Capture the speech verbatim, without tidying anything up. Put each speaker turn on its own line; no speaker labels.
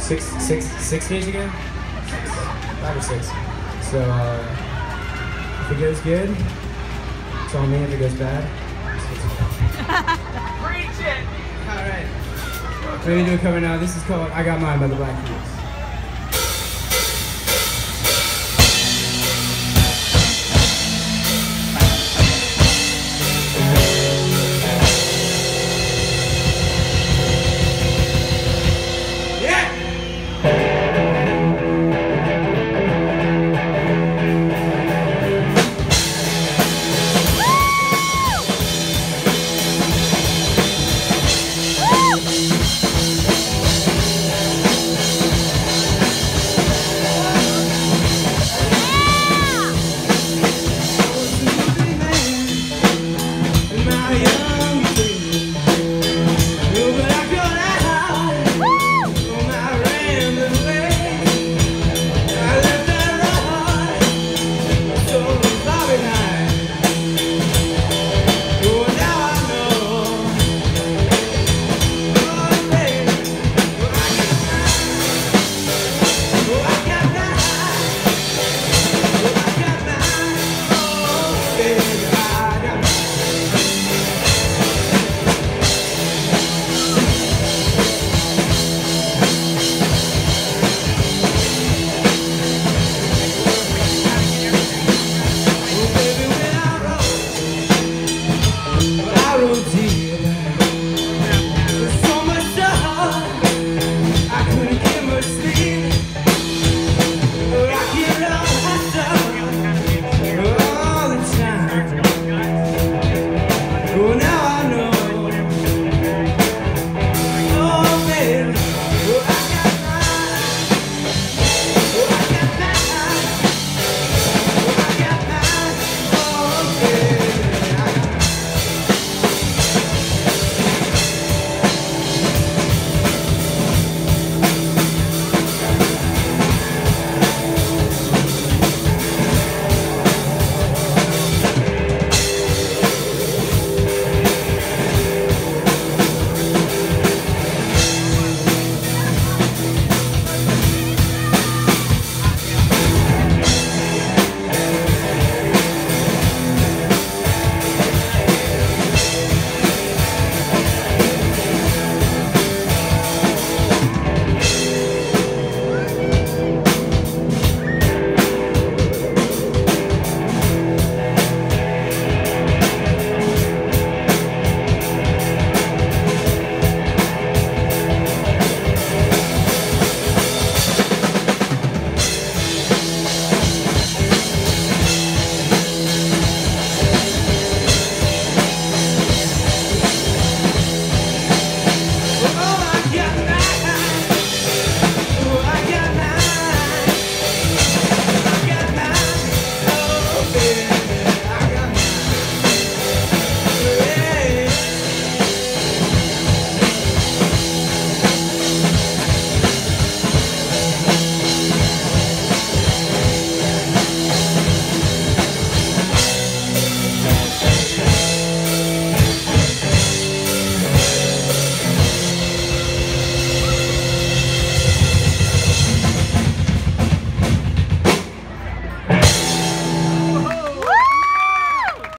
six, six, six days ago? Five or six. So, uh, if it goes good, it's on me. If it goes bad,
Preach it!
all right. We're gonna do it coming out. This is called "I Got Mine" by the Black Keys.